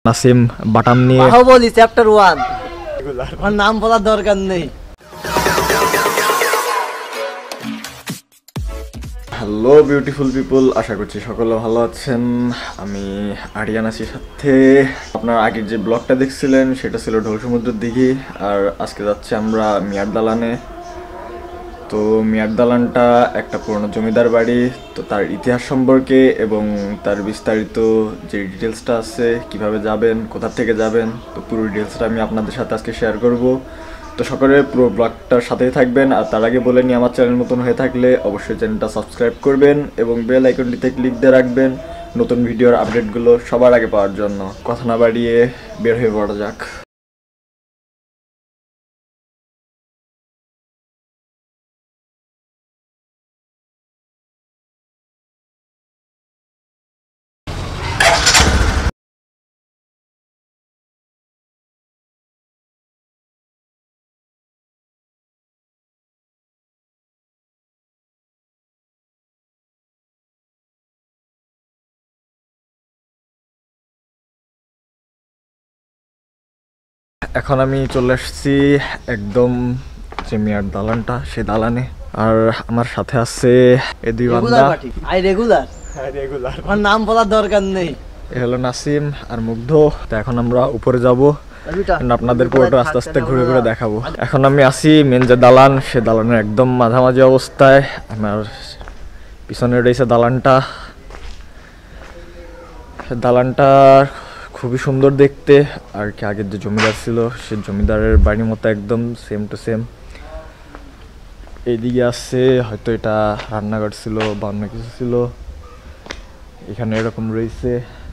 নাসিম বাটাম নিয়ে বাহুবলী চ্যাপ্টার 1 আমার নাম বলার দরকার নেই। হ্যালো বিউটিফুল পিপল, আশা করছি সকলে ভালো আছেন। আমি আরিয়ান আছি সাথে। আপনার আগের যে ব্লগটা দেখছিলেন সেটা ছিল ঢোল সমুদ্রের দিঘি, আর আজকে যাচ্ছি আমরা মিয়ার দালানে। তো মিয়ার দালানটা একটা পুরনো জমিদার বাড়ি, তো তার ইতিহাস সম্পর্কে এবং তার বিস্তারিত যে ডিটেলসটা আছে, কিভাবে যাবেন, কোথা থেকে যাবেন, তো পুরো ডিটেলসটা আমি আপনাদের সাথে আজকে শেয়ার করব। তো সকলে পুরো ব্লগটার সাথেই থাকবেন। আর তার আগে বলে নিই, আমার চ্যানেল নতুন হয়ে থাকলে অবশ্যই চ্যানেলটা সাবস্ক্রাইব করবেন এবং বেল আইকনটিতে ক্লিক দিয়ে রাখবেন নতুন ভিডিওর আপডেটগুলো সবার আগে পাওয়ার জন্য। কথা না বাড়িয়ে বের হয়ে পড়া যাক। এখন আমি চলে আসছি একদম যে মিয়ার দালানটা, সেই দালানে। আর আমার সাথে আছে এই দুই বান্দা। আই রেগুলার আমার নাম বলার দরকার নেই। এ হলো নাসিম আর মুগ্ধ। তো এখন আমরা উপরে যাব, আপনাদের পুরোটা আস্তে আস্তে ঘুরে ঘুরে দেখাবো। এখন আমি আছি মেন যে দালান, সে দালানের একদম মাঝামাঝি অবস্থায়। আমার পিছনে রয়েছে দালানটা। দালানটা খুবই সুন্দর দেখতে, আর কি আগের যে জমিদার ছিল সে জমিদারের বাড়ির মতো একদম সেম টু সেম। এইদিকে আছে হয়তো এটা রান্নাঘর ছিল বা অন্য কিছু ছিল, এখানে এরকম রয়েছে।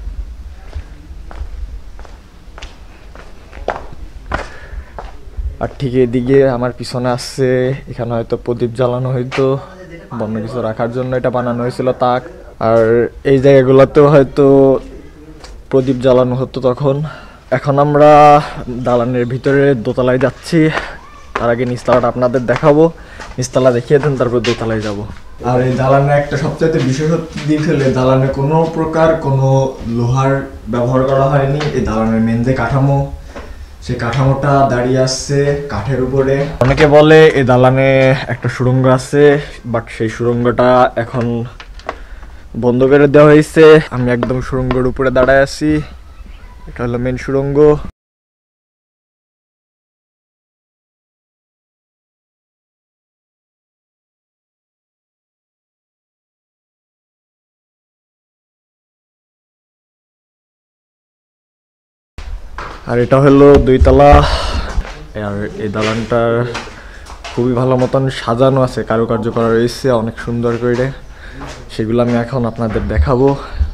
আর ঠিক এদিকে আমার পিছনে আছে, এখানে হয়তো প্রদীপ জ্বালানো হয়তো অন্য কিছু রাখার জন্য এটা বানানো হয়েছিল তাক। আর এই জায়গাগুলোতেও হয়তো প্রদীপ জ্বালানো হতো তখন। এখন আমরা দালানের ভিতরে দোতলায় যাচ্ছি। তার আগে নিচতলাটা আপনাদের দেখাবো, নিচতলা দেখিয়ে দেন, তারপর দোতলায় যাব। আর এই দালানের একটা সবচেয়ে বিশেষত্ব দিক হলে দালানে কোনো প্রকার কোনো লোহার ব্যবহার করা হয়নি। এই দালানের মেন যে কাঠামো, সেই কাঠামোটা দাঁড়িয়ে আসছে কাঠের উপরে। অনেকে বলে এই দালানে একটা সুড়ঙ্গ আছে, বাট সেই সুড়ঙ্গটা এখন বন্ধ করে দেওয়া হয়েছে। আমি একদম সুড়ঙ্গের উপরে দাঁড়ায় আছি, এটা হলো মেন সুড়ঙ্গ। আর এটা হলো 2 তলা। আর এই দালানটার খুবই ভালো মতন সাজানো আছে, কারুকার্য করা রয়েছে অনেক সুন্দর করে, সেগুলো আমি এখন আপনাদের দেখাবো।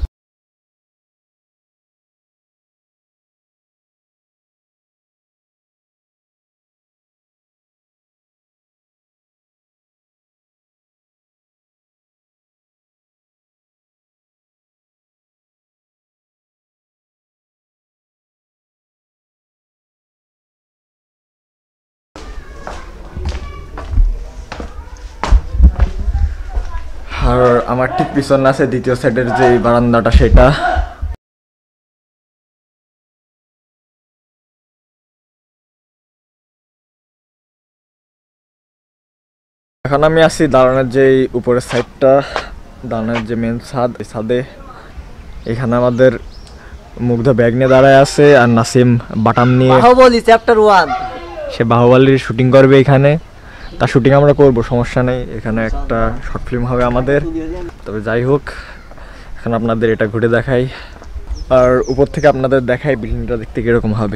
আর আমার ঠিক পিছনে আছে দ্বিতীয় সাইডের যে বারান্দাটা, সেটা। এখন আমি আছি দালানের যে উপরের সাইডটা, দালানের যে মেন ছাদ, এই ছাদে। এখানে আমাদের মুগ্ধ ব্যাগ নিয়ে দাঁড়ায় আছে, আর নাসিম বাটাম নিয়ে বাহুবলী চ্যাপ্টার 1 সে বাহুবলীর শুটিং করবে এখানে। তার শুটিং আমরা করব, সমস্যা নেই। এখানে একটা শর্ট ফিল্ম হবে আমাদের। তবে যাই হোক, এখন আপনাদের এটা ঘুরে দেখাই, আর উপর থেকে আপনাদের দেখাই বিল্ডিংটা দেখতে কিরকম হবে।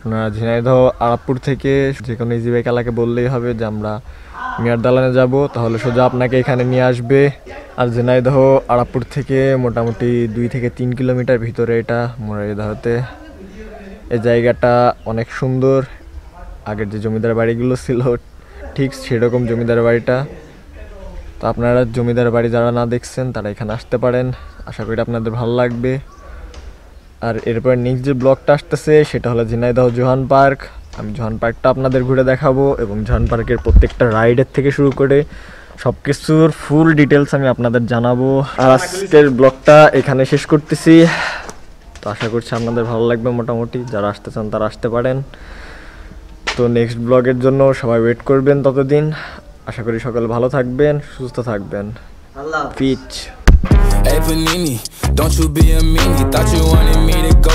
আপনারা ঝিনাইদহ আরাপপুর থেকে যে কোনো ইজি বাইক এলাকাকে বললেই হবে যে আমরা মিয়ার দালানে যাব, তাহলে সোজা আপনাকে এখানে নিয়ে আসবে। আর ঝিনাইদহ আরাপপুর থেকে মোটামুটি 2 থেকে 3 কিলোমিটার ভিতরে এটা মুরাইদাহতে। এই জায়গাটা অনেক সুন্দর, আগের যে জমিদার বাড়িগুলো ছিল ঠিক সেরকম জমিদার বাড়িটা। তো আপনারা জমিদার বাড়ি যারা না দেখছেন তারা এখানে আসতে পারেন, আশা করি আপনাদের ভালো লাগবে। আর এরপর নেক্সট যে ব্লগটা আসতেছে সেটা হলো ঝিনাইদহ জোহান পার্ক। আমি জোহান পার্কটা আপনাদের ঘুরে দেখাবো এবং জোহান পার্কের প্রত্যেকটা রাইডের থেকে শুরু করে সব কিছুর ফুল ডিটেলস আমি আপনাদের জানাবো। আর আজকের ব্লগটা এখানে শেষ করতেছি। তো আশা করছি আপনাদের ভালো লাগবে, মোটামুটি যারা আসতে চান তারা আসতে পারেন। তো নেক্সট ব্লগের জন্য সবাই ওয়েট করবেন ততদিন। আশা করি সকলে ভালো থাকবেন, সুস্থ থাকবেন। আল্লাহ পিচ। Hey Panini, don't you be a meanie. Thought you wanted me to go